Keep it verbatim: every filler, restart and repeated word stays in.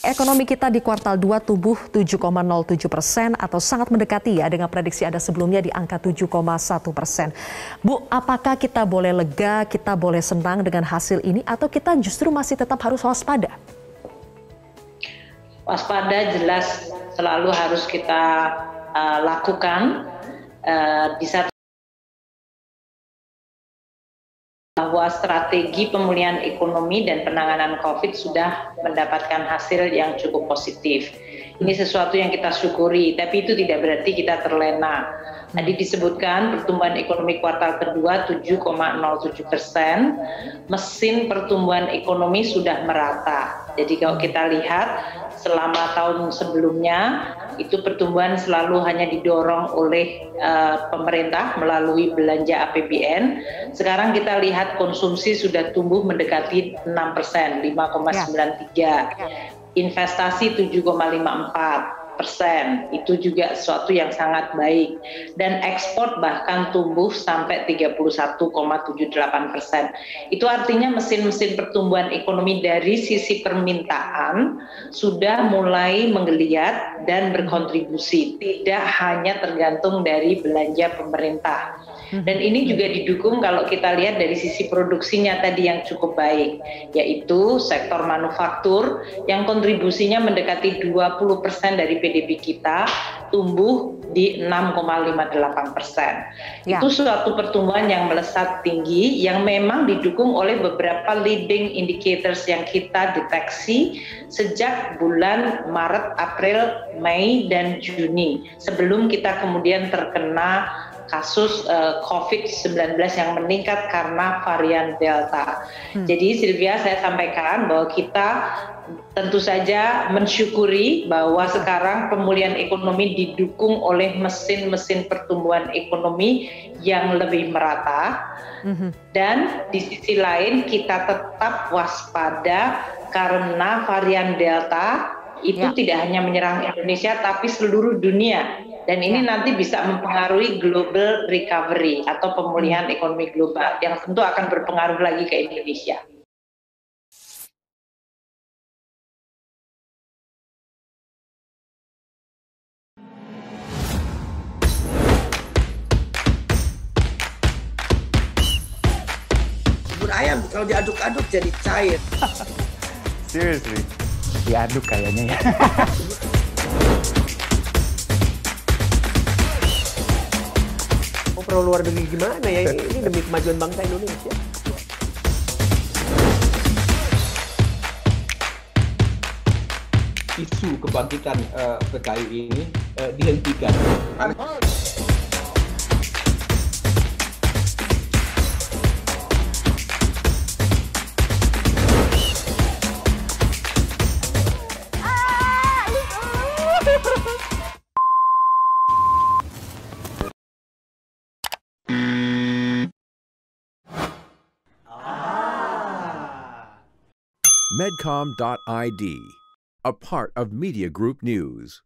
Ekonomi kita di kuartal dua tumbuh tujuh koma nol tujuh persen atau sangat mendekati ya dengan prediksi Anda sebelumnya di angka tujuh koma satu persen. Bu, apakah kita boleh lega, kita boleh senang dengan hasil ini atau kita justru masih tetap harus waspada? Waspada jelas selalu harus kita uh, lakukan. Uh, di satu bahwa strategi pemulihan ekonomi dan penanganan COVID sudah mendapatkan hasil yang cukup positif. Ini sesuatu yang kita syukuri, tapi itu tidak berarti kita terlena. Tadi disebutkan pertumbuhan ekonomi kuartal kedua tujuh koma nol tujuh persen, mesin pertumbuhan ekonomi sudah merata. Jadi kalau kita lihat selama tahun sebelumnya itu pertumbuhan selalu hanya didorong oleh uh, pemerintah melalui belanja A P B N. Sekarang kita lihat konsumsi sudah tumbuh mendekati enam persen, lima koma sembilan tiga. Investasi tujuh koma lima empat persen, itu juga sesuatu yang sangat baik, dan ekspor bahkan tumbuh sampai tiga puluh satu koma tujuh delapan persen. Itu artinya mesin-mesin pertumbuhan ekonomi dari sisi permintaan sudah mulai menggeliat dan berkontribusi, tidak hanya tergantung dari belanja pemerintah. Dan ini juga didukung kalau kita lihat dari sisi produksinya tadi yang cukup baik, yaitu sektor manufaktur yang kontribusinya mendekati dua puluh persen dari P D B kita, tumbuh di enam koma lima delapan persen. Ya. Itu suatu pertumbuhan yang melesat tinggi yang memang didukung oleh beberapa leading indicators yang kita deteksi sejak bulan Maret, April, Mei, dan Juni sebelum kita kemudian terkena kasus uh, COVID sembilan belas yang meningkat karena varian Delta. Hmm. Jadi Sylvia, saya sampaikan bahwa kita tentu saja mensyukuri bahwa sekarang pemulihan ekonomi didukung oleh mesin-mesin pertumbuhan ekonomi yang lebih merata. Hmm. Dan di sisi lain kita tetap waspada karena varian Delta itu ya. Tidak hanya menyerang Indonesia tapi seluruh dunia. Dan ini ya. Nanti bisa mempengaruhi global recovery atau pemulihan ekonomi global yang tentu akan berpengaruh lagi ke Indonesia. Bubur ayam kalau diaduk-aduk jadi cair. Seriously, diaduk kayaknya ya. Perlu luar negeri gimana ya, ini demi kemajuan bangsa Indonesia. Isu kebangkitan uh, P K I ini uh, dihentikan. Medcom dot I D, a part of Media Group News.